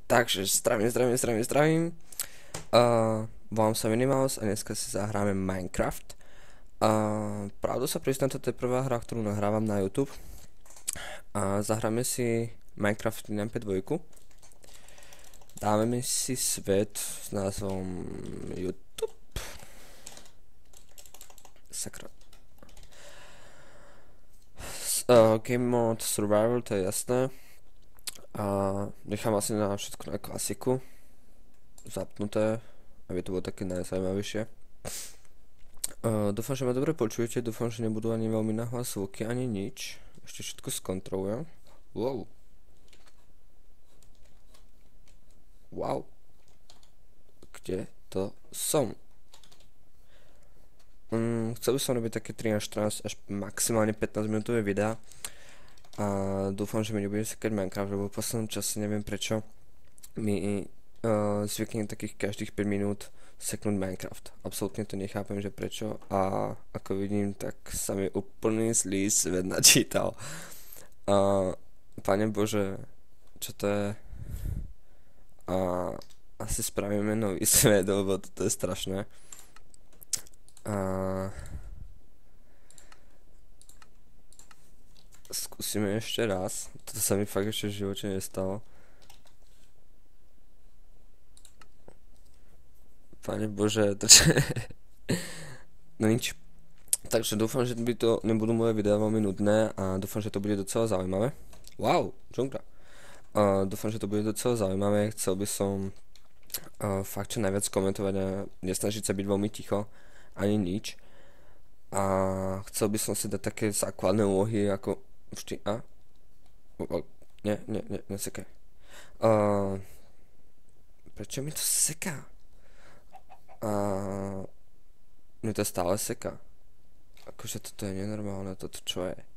Takže zdravím. Volám sa Minimaus a dneska si zahráme Minecraft. Pravdu sa priznám, toto je prvá hra, ktorú nahrávam na YouTube. Zahráme si Minecraft na MP2. Dáme si svet s názvom YouTube. Sakra. Game Mode Survival, to je jasné. Nechám asi na všetko na klasiku zapnuté, aby to bolo také najzaujímavejšie. Dúfam, že ma dobre počujete, dúfam, že nebudú ani veľmi nahlas zvuky, ani nič. Ešte všetko skontrolujem. Wow. Wow. Kde to som? Chcel by som robiť také 13, 14 až maximálne 15 minútové videá. A dúfam, že mi nebude sekať Minecraft, lebo v poslednom čase neviem prečo mi zvyknem takých každých 5 minút seknúť Minecraft. Absolútne to nechápem, že prečo, a ako vidím, tak sa mi úplný zlý svet načítal. Pane Bože, čo to je? Asi spravíme nový svet, lebo toto je strašné. Skúsime ešte raz. Toto sa mi fakt ešte v živote nestalo. Pane Bože, to čo je? No nič. Takže dúfam, že to nebudú moje videá veľmi nudné a dúfam, že to bude docela zaujímavé. Wow, džungla. Dúfam, že to bude docela zaujímavé. Chcel by som fakt čo najviac komentovať a nesnažiť sa byť veľmi ticho, ani nič. A chcel by som si dať také základné úlohy, ako vždy. Nesekaj. Prečo mi to seká? Mne to stále seká. Akože toto je nenormálne, toto čo je?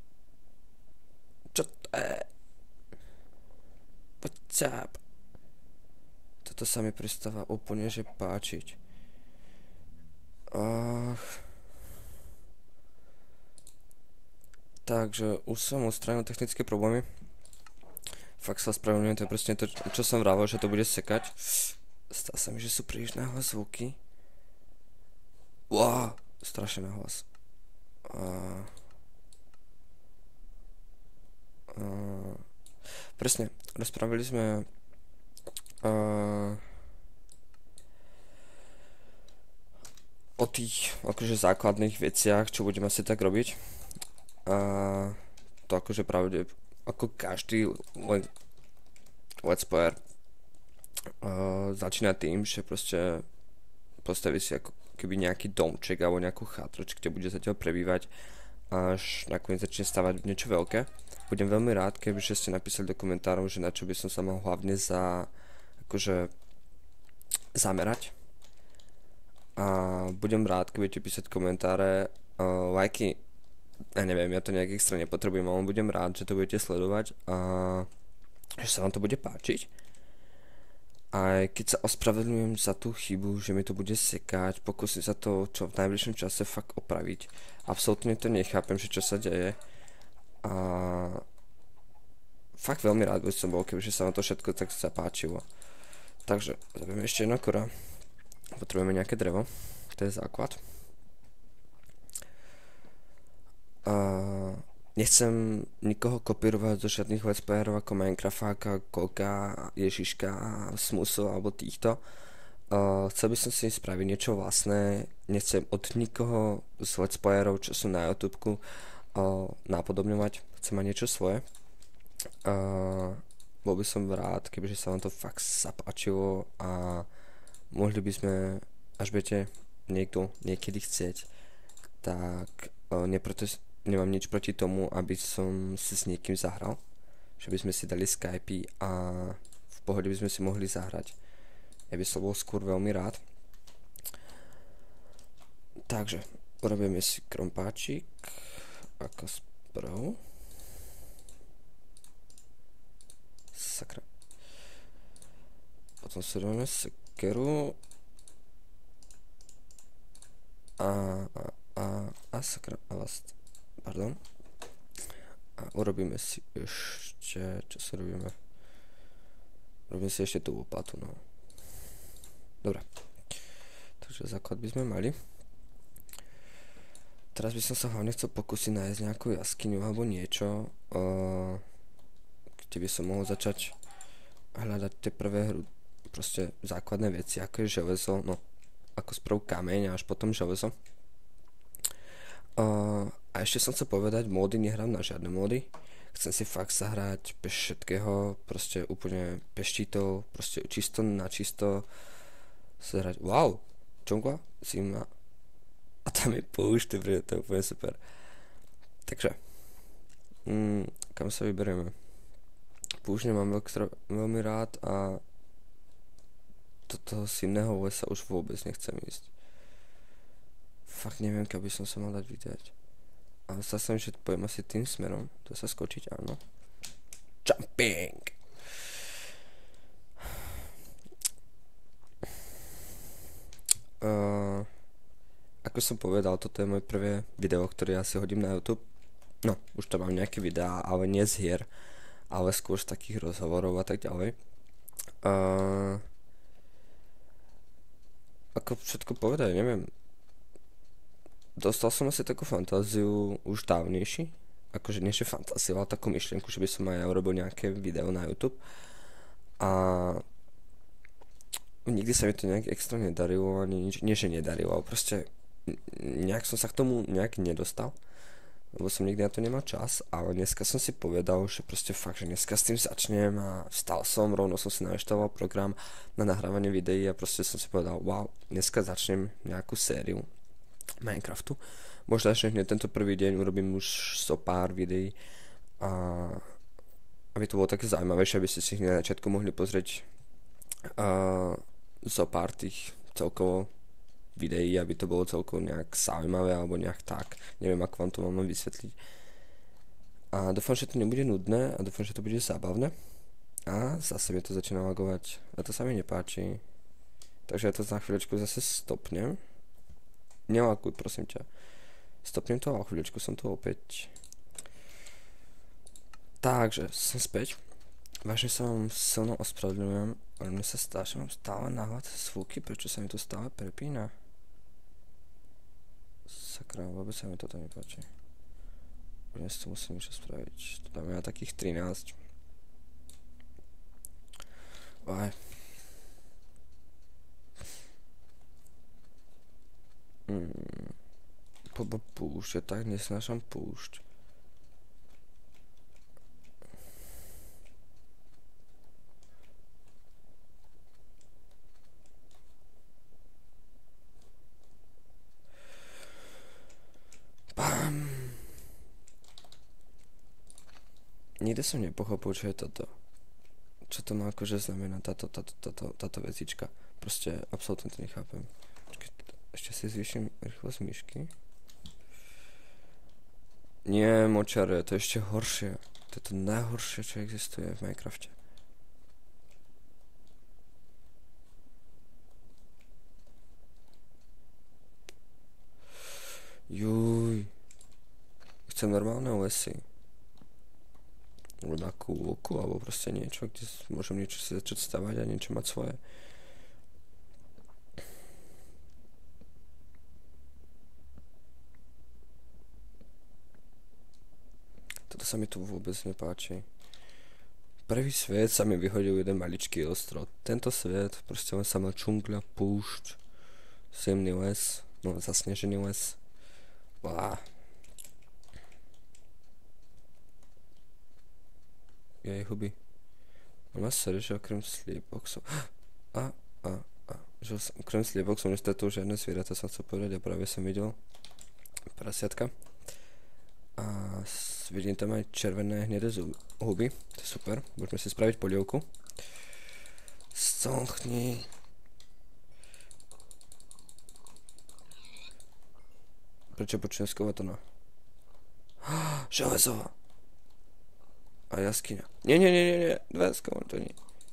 Čo to je? Poďap. Toto sa mi prestáva úplne že páčiť. Takže už som odstránil technické problémy. Fakt sa ospravedlňujem, to je presne to, čo som vravel, že to bude sekať. Stá sa mi, že sú príliš nahlas zvuky. Wow, strašne nahlas. Presne, rozprávali sme o tých akože základných veciach, čo budeme asi tak robiť. To akože pravde, ako každý let's player začína tým, že proste postaví si ako keby nejaký domček alebo nejakú chátroč, kde bude zatiaľ prebývať, až nakoniec začne stavať niečo veľké. Budem veľmi rád, kebyže ste napísali do komentárov, že na čo by som sa mal hlavne akože zamerať. A budem rád, keď budete písať komentáre, lajky, ja neviem, ja to nejak extra nepotrebujem, ale budem rád, že to budete sledovať a že sa vám to bude páčiť. Aj keď sa ospravedlňujem za tú chybu, že mi to bude sekať, pokúsim sa to čo v najbližšom čase fakt opraviť. Absolútne to nechápem, že čo sa deje. A fakt veľmi rád by som bol, kebyže sa vám to všetko tak zapáčilo. Takže zabijeme ešte jedno kora. Potrebujeme nejaké drevo, to je základ. Nechcem nikoho kopírovať zo žiadnych let's playerov ako Minecraftáka, Koka, Ježiška, Smusov alebo týchto. Chcel by som si spraviť niečo vlastné. Nechcem od nikoho z let's playerov, čo sú na YouTubeku, napodobňovať. Chcem mať niečo svoje. Bol by som rád, kebyže sa vám to fakt zapáčilo a mohli by sme, až budete niekto niekedy chcieť, tak nemám nič proti tomu, aby som si s niekým zahral, že by sme si dali Skype a v pohode by sme si mohli zahrať. Ja by som bol skôr veľmi rád. Takže urobíme si krompáčik ako sprv. Sakra. Potom si robíme sekeru sakra, pardon. A urobíme si ešte, čo si robíme? Robím si ešte tú úplatu, no. Dobre. Takže základ by sme mali. Teraz by som sa hlavne chcel pokúsiť nájsť nejakú jaskyňu alebo niečo, kde by som mohol začať hľadať tie prvé proste základné veci, ako je železo, no, ako sprv kameň a až potom železo. A ešte som chcel povedať, módy nehrám na žiadne módy. Chcem si fakt zahrať bez všetkého, proste úplne bez cheatov, proste čisto na čisto zahrať. Wow, Džungla, zima. A tam je púšť, to je úplne super. Takže, kam sa vyberieme? Púšť nemám veľmi rád a do toho simného lesa už vôbec nechcem ísť. Fakt neviem, kam by som sa mal dať vydať. Ale zase že pojem asi tým smerom. To sa skočiť, áno. Jumping! Ako som povedal, toto je moje prvé video, ktoré ja si hodím na YouTube. No, už tam mám nejaké videá, ale nie z hier, ale skôr z takých rozhovorov a tak ďalej. Ako všetko povedať, neviem. Dostal som asi takú fantáziu už dávnejší, akože nie že fantáziu, ale takú myšlienku, že by som aj ja urobil nejaké video na YouTube a nikdy sa mi to nejak extra nedarilo, ani nič, nie že nedarilo, ale proste nejak som sa k tomu nejak nedostal, lebo som nikdy na to nemal čas, ale dneska som si povedal, že proste fakt, že dneska s tým začnem a vstal som, rovno som si nainštaloval program na nahrávanie videí a proste som si povedal, wow, dneska začnem nejakú sériu Minecraftu. Možno ešte hneď tento prvý deň urobím už so pár videí a aby to bolo také zaujímavejšie, aby ste si hneď na začiatku mohli pozrieť so pár tých celkovo videí, aby to bolo celkovo nejak zaujímavé alebo nejak tak. Neviem, ako vám to mám vysvetliť. A dúfam, že to nebude nudné a dúfam, že to bude zábavné. A zase mi to začína lagovať a to sa mi nepáči. Takže ja to za chvíľečku zase stopnem. Nelakuj, prosím ťa. Stopnem to a o chvíľočku som tu opäť. Takže, som späť. Vážne sa vám silno ospravedlňujem, ale mne sa stá, že mám stále náhľad zvúky, prečo sa mi to stále prepína. Sakra, vôbec sa mi toto nepáči. Dnes to musím niečo spraviť. To dáme na takých 13. Aj. Púšť, ja tak nesnášam púšť. Bam. Nikdy som nepochopil, čo je toto. Čo to má akože znamená táto vecička. Proste absolútne to nechápem. Ešte si zvýšim rýchlosť myšky. Nie, močare, to je ešte horšie. To je to najhoršie, čo existuje v Minecrafte. Juj. Chcem normálne lesy. Alebo nejakú lúku, alebo proste niečo, kde môžem niečo si začať stavať a niečo mať svoje. Toto sa mi tu vôbec nepáči. Prvý svet sa mi vyhodil jeden maličký ostrov. Tento svet, proste len sama džungľa, púšť, zimný les, no zasnežený les. Vlá. Jej huby. Ona sere, že okrem sliepok že okrem sliepok som nestretol žiadne zvieratá, som chcel povedať a práve som videl prasiatka. A vidím tam aj červené hnedé huby, to je super, môžeme si spraviť polievku. Stochni. Prečo počujem skovatona? Železo! A jaskyňa. Nie, dva skovatoni.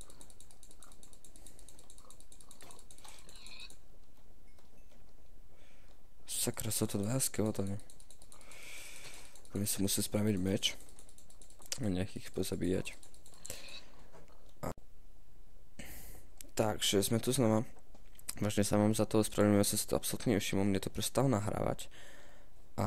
Sakra, sú to dva skovatoni. My si musím spraviť meč a nech ich pozabíjať. Takže sme tu znova. Vážne sa mám za to ospravedlňujem, ja som si to absolútne nevšimol, mne to prestalo nahrávať. A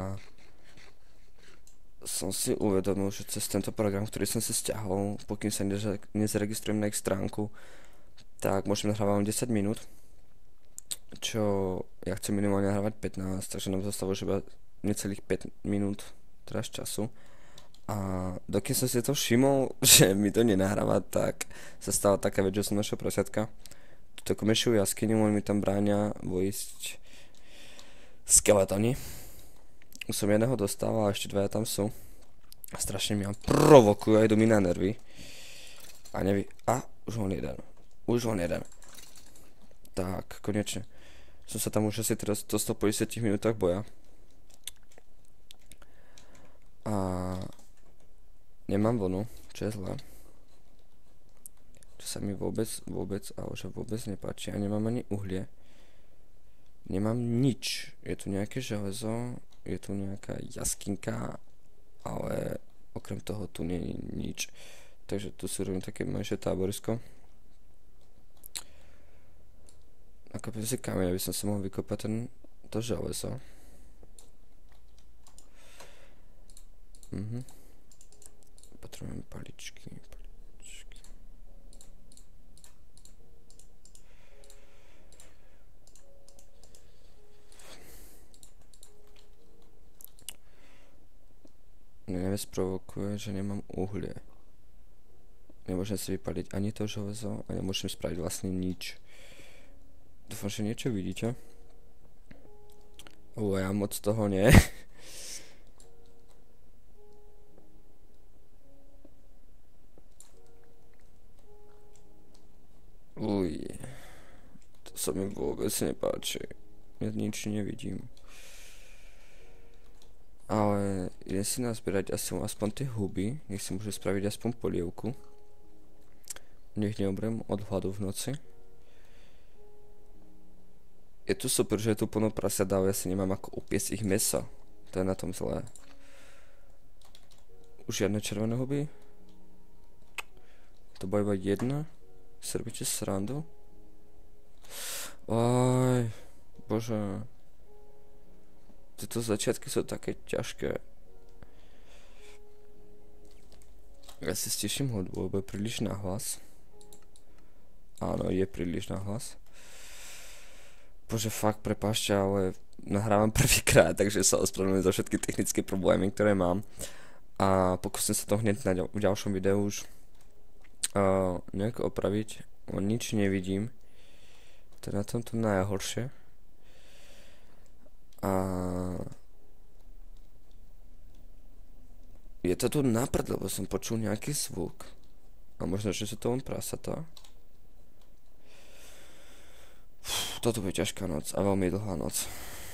som si uvedomil, že cez tento program, ktorý som si stiahol, pokým sa nezaregistrujem na ich stránku, tak môžem nahrávať len 10 minút. Čo ja chcem minimálne nahrávať 15, takže nám zostalo už iba necelých 5 minút teraz času. A dokým som si to všimol, že mi to nenahráva, tak sa stala taká vec, že som našiel prasiatka. Tuto komešujú jaskyňu, oni mi tam bráňa vojsť skeletoni. Už som jedného dostal a ešte dvaja tam sú. A strašne mi provokujú a idú mi na nervy. A už len jeden. Tak, konečne. Som sa tam už asi teraz dostal po 10 minútach boja. A nemám vlnu, čo je zlé. Čo sa mi vôbec nepáči. A nemám ani uhlie. Nemám nič. Je tu nejaké železo, je tu nejaká jaskinka, ale okrem toho tu nie je nič. Takže tu si robím také menšie táborisko. Nakopím si kameň, aby som si mohol vykopať to železo. Potrebujem paličky. Mne najviac provokuje, že nemám uhlie. Nemôžem si vypaliť ani to železo a nemôžem spraviť vlastne nič. Dúfam, že niečo vidíte. Ja moc toho nie. To sa mi vôbec nepáči. Ja nič nevidím. Ale idem si nazbierať aspoň tie huby. Nech si môžem spraviť aspoň polievku. Nech neobrem od hladu v noci. Je tu super, že je tu plno prasiat, ale ja si nemám ako upiesť ich mäso. To je na tom zlé. Už žiadne červené huby? To bola iba jedna? Si robíte srandu? Bože. Tieto začiatky sú také ťažké. Ja si stiším hudbu, lebo je príliš nahlas. Áno, je príliš nahlas. Bože, fakt, prepáčte, ale nahrávam prvýkrát, takže sa ospravedlňujem za všetky technické problémy, ktoré mám. A pokúsim sa to hneď v ďalšom videu už nejako opraviť. Nič nevidím. To je na tomto najhoršie. A je to tu naprd, lebo som počul nejaký zvuk. A možno, že sú to len prasatá. Toto bude ťažká noc a veľmi dlhá noc.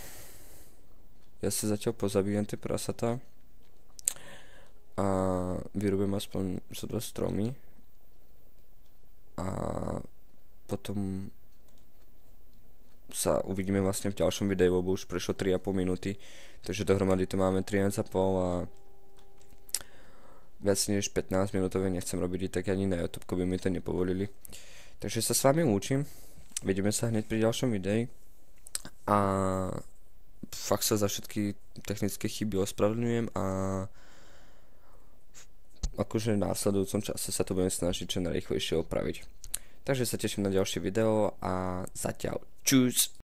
Ja si zatiaľ pozabíjem tie prasatá a vyrobím aspoň zo 2 stromy a potom sa uvidíme vlastne v ďalšom videu, lebo už prešlo 3,5 minúty, takže dohromady tu máme 13,5 a viac než 15 minútové nechcem robiť, tak ani na YouTube by mi to nepovolili. Takže sa s vami lúčim, vidíme sa hneď pri ďalšom videi a fakt sa za všetky technické chyby ospravedlňujem a akože v následujúcom čase sa to budem snažiť čo najrýchlejšie opraviť. Takže sa teším na ďalšie video a zatiaľ čus!